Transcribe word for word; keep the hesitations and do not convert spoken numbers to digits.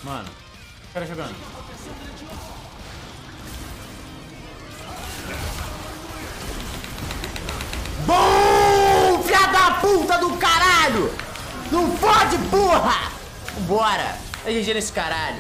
Mano, o cara jogando. Bom! Filha da puta do caralho! Não fode, porra! Vambora! É G G nesse caralho.